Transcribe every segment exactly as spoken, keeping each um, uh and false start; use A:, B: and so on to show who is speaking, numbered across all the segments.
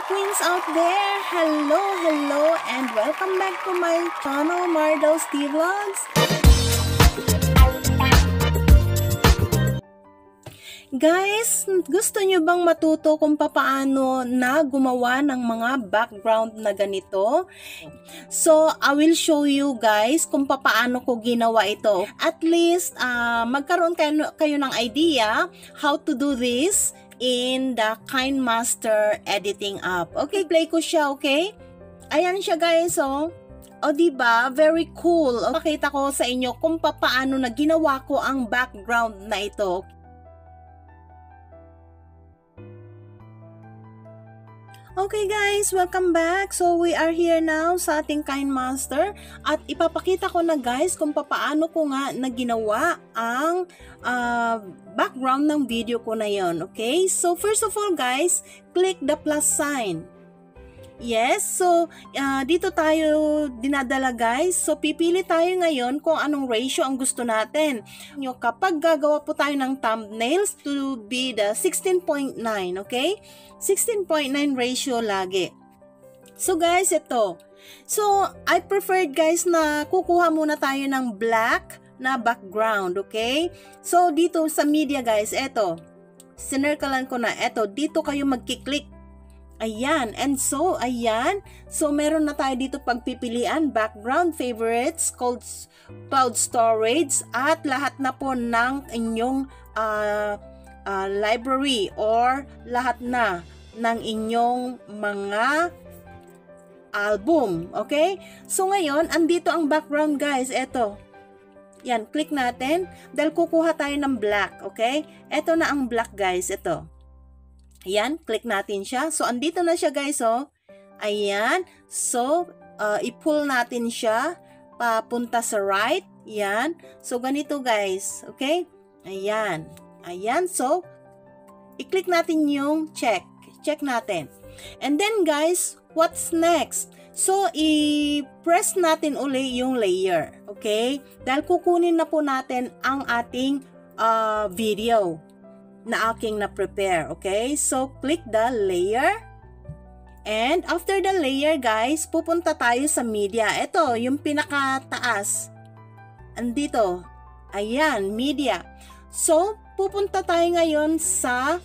A: queens out there! Hello, hello, and welcome back to my channel, Mardos T Vlogs. Guys, gusto nyo bang matuto kung papaano na gumawa ng mga background na ganito? So, I will show you guys kung papaano ko ginawa ito. At least, uh, magkaroon kayo, kayo ng idea how to do this in the KineMaster editing app. Okay, play ko siya, okay? Ayan siya guys, oh. O diba? Very cool. Pakita ko sa inyo kung papaano na ginawa ko ang background na ito. Okay guys, welcome back. So we are here now sa ating KineMaster at ipapakita ko na guys kung papaano ko nga na ginawa ang uh, background ng video ko na yon. Okay, so first of all guys, click the plus sign. Yes, so uh, dito tayo dinadala guys. So pipili tayo ngayon kung anong ratio ang gusto natin. Yung kapag gagawa po tayo ng thumbnails to be the sixteen point nine, okay? sixteen point nine ratio lagi. So guys, ito. So I preferred guys na kukuha muna tayo ng black na background, okay? So dito sa media guys, ito. Sinirklean ko na ito. Dito kayo magki-click. Ayan, and so, ayan, so meron na tayo dito pagpipilian, background, favorites, cloud, cloud storage, at lahat na po ng inyong uh, uh, library or lahat na ng inyong mga album, okay? So ngayon, andito ang background guys, eto. Yan, click natin, dahil kukuha tayo ng black, okay? Eto na ang black guys, eto. Ayan, click natin siya. So, andito na siya guys, oh. Ayan. So, uh, i-pull natin siya papunta sa right. Ayan. So, ganito guys. Okay? Ayan. Ayan. So, i-click natin yung check. Check natin. And then guys, what's next? So, i-press natin uli yung layer. Okay? Dahil kukunin na po natin ang ating uh, video na aking na-prepare, okay? So, click the layer. And after the layer, guys, pupunta tayo sa media. Ito, yung pinakataas. Andito. Ayan, media. So, pupunta tayo ngayon sa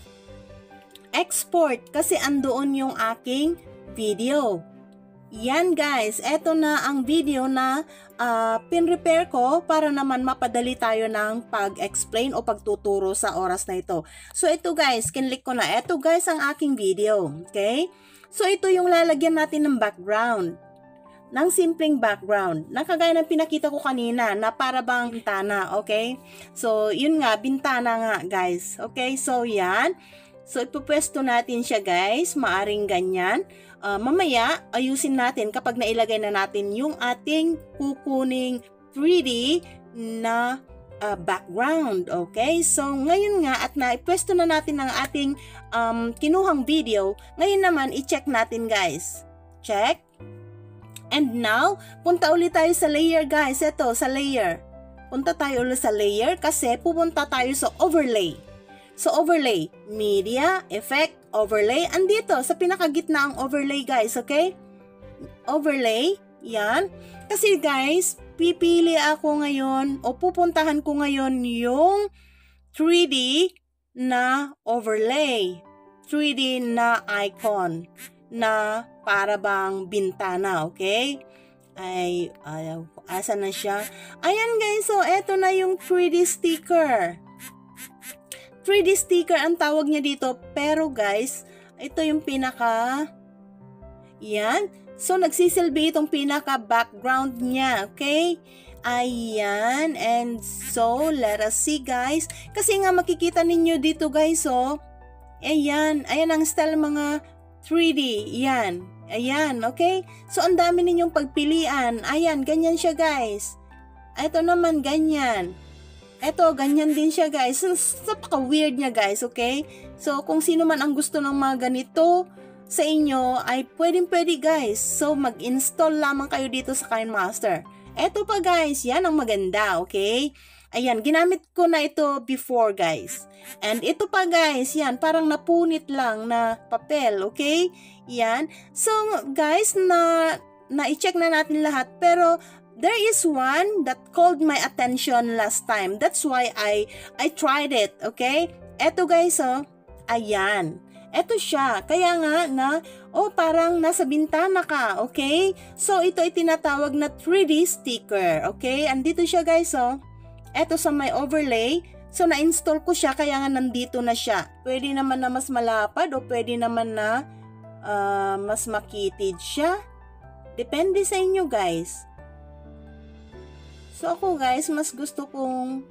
A: export kasi andoon yung aking video. Yan guys, eto na ang video na uh, pin-repair ko para naman mapadali tayo ng pag-explain o pagtuturo sa oras na ito. So ito guys, kinlik ko na. Eto guys ang aking video. Okay? So ito yung lalagyan natin ng background. Ng simpleng background. Nakagaya ng pinakita ko kanina na para bang bintana. Okay? So yun nga, bintana nga guys. Okay? So yan. So ipupwesto natin siya guys. Maaring ganyan. Uh, mamaya, ayusin natin kapag nailagay na natin yung ating kukuning three D na uh, background. Okay? So, ngayon nga at naipwesto na natin ang ating um, kinuhang video, ngayon naman, i-check natin guys. Check. And now, punta ulit tayo sa layer guys. Ito, sa layer. Punta tayo ulit sa layer kasi pupunta tayo sa overlay. So, overlay, media, effect, overlay. Andito, sa pinakagitna ang overlay, guys. Okay? Overlay. Yan. Kasi, guys, pipili ako ngayon o pupuntahan ko ngayon yung three D na overlay. three D na icon na para bang bintana. Okay? Ay, ay, asa na siya? Ayan, guys. So, eto na yung three D sticker. three D sticker ang tawag niya dito, pero guys, ito yung pinaka, yan, so nagsisilbi itong pinaka background niya, okay, ayan, and so, let us see guys, kasi nga makikita ninyo dito guys, oh, ayan, ayan ang style mga three D, yan, ayan, okay, so ang dami ninyong pagpilian, ayan, ganyan siya guys, ito naman ganyan. Eto, ganyan din siya guys. Napaka-weird niya guys, okay? So, kung sino man ang gusto ng mga ganito sa inyo, ay pwedeng-pwede guys. So, mag-install lamang kayo dito sa KineMaster. Eto pa guys, yan ang maganda, okay? Ayan, ginamit ko na ito before guys. And ito pa guys, yan, parang napunit lang na papel, okay? Yan. So guys, na na-check na natin lahat, pero there is one that called my attention last time. That's why I I tried it, okay? Eto guys, oh, ayan. Eto siya. Kaya nga na, oh, parang nasa bintana ka, okay? So ito ay tinatawag na three D sticker, okay? Andito siya guys, oh. Eto sa may overlay. So, na-install ko siya, kaya nga nandito na siya. Pwede naman na mas malapad o pwede naman na uh, mas makitid siya. Depende sa inyo, guys. So, ako, guys, mas gusto kong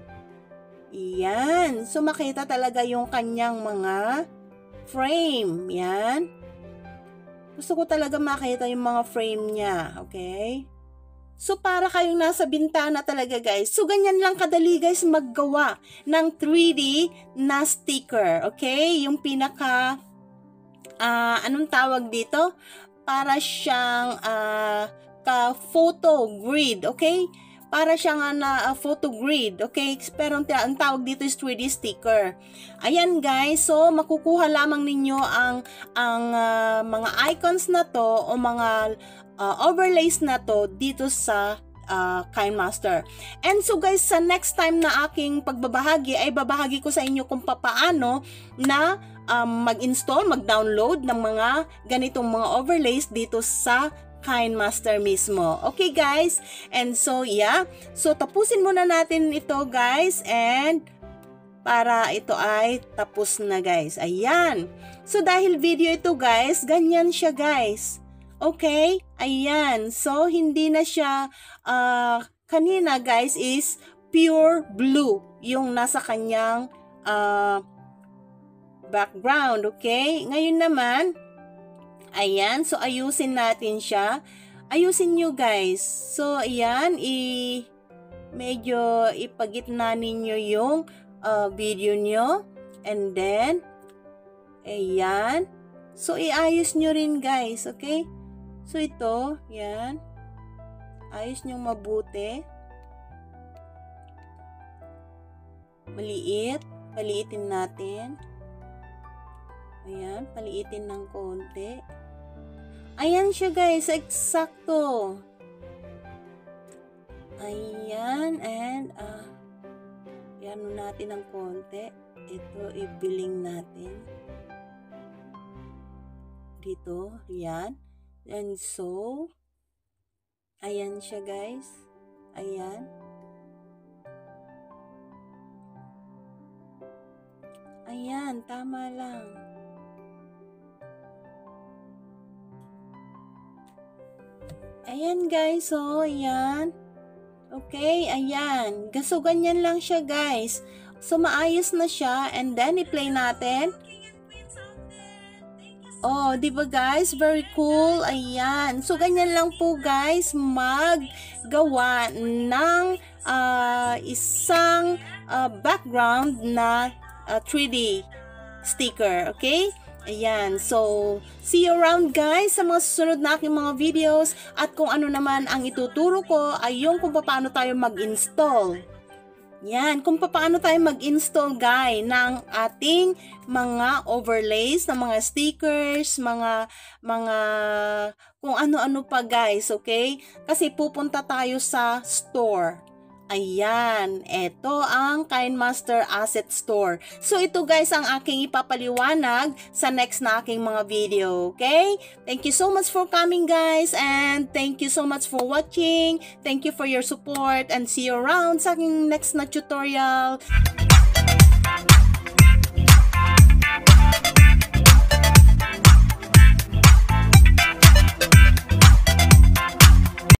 A: yan. So, makita talaga yung kanyang mga frame. Yan. Gusto ko talaga makita yung mga frame niya. Okay? So, para kayong nasa bintana talaga guys. So, ganyan lang kadali guys maggawa ng three D na sticker. Okay? Yung pinaka, uh, anong tawag dito? Para siyang uh, ka-photo grid. Okay? Para siyang na uh, photo grid. Okay? Pero ang tawag dito is three D sticker. Ayan guys. So, makukuha lamang ninyo ang, ang uh, mga icons na to o mga Uh, overlays na to dito sa uh, KineMaster. And so guys, sa next time na aking pagbabahagi ay babahagi ko sa inyo kung papaano na um, mag-install, mag-download ng mga ganitong mga overlays dito sa KineMaster mismo. Okay guys? And so yeah, so tapusin muna natin ito guys, and para ito ay tapos na guys. Ayan. So dahil video ito guys, ganyan siya guys. Okay? Ayan. So, hindi na siya, uh, kanina guys is pure blue yung nasa kanyang uh, background. Okay? Ngayon naman, ayan. So, ayusin natin siya. Ayusin nyo guys. So, ayan. I, medyo ipagitna ninyo yung uh, video nyo. And then, ayan. So, iayos nyo rin guys. Okay? So, ito, yan. Ayos niyong mabuti. Maliit. Paliitin natin. Ayan, paliitin ng konti. Ayan siya guys, eksakto. Ayan, and, ah, uh, yan natin ng konti. Ito, ibiling natin. Dito, yan. And so, ayan siya guys. Ayan. Ayan, tama lang. Ayan guys, so ayan. Okay, ayan. So, ganyan lang siya guys. So, maayos na siya. And then, i-play natin. Oh, di ba guys? Very cool. Ayan. So, ganyan lang po guys maggawa ng uh, isang uh, background na uh, three D sticker. Okay? Ayan. So, see you around guys sa mga susunod na aking mga videos. At kung ano naman ang ituturo ko ay yung kung paano tayo mag-install. Yan, kung paano tayo mag-install guys ng ating mga overlays, ng mga stickers, mga mga kung ano-ano pa guys, okay? Kasi pupunta tayo sa store. Ayan, ito ang KineMaster Asset Store. So ito guys ang aking ipapaliwanag sa next na aking mga video, okay? Thank you so much for coming guys, and thank you so much for watching. Thank you for your support, and see you around sa aking next na tutorial.